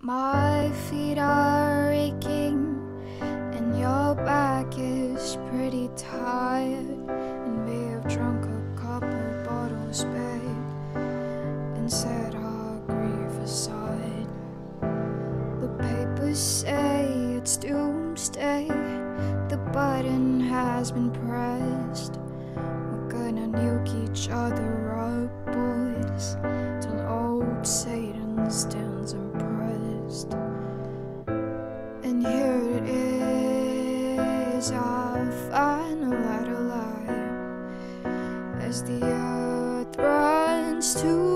My feet are aching and your back is pretty tired, and we have drunk a couple bottles, babe, and set our grief aside. The papers say it's doomsday, the button has been pressed. We're gonna nuke each other up, boys, till old Satan stands impressed. And here it is, our final light alive, as the earth runs to